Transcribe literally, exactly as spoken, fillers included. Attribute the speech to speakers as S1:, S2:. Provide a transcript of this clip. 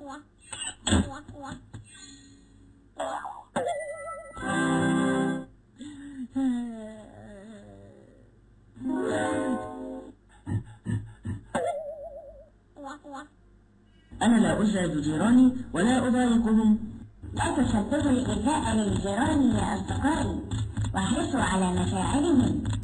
S1: أنا لا أزعج جيراني ولا أضايقهم.
S2: لا تسببوا الإيذاء للجيران يا أصدقائي، واحرصوا على مشاعرهم.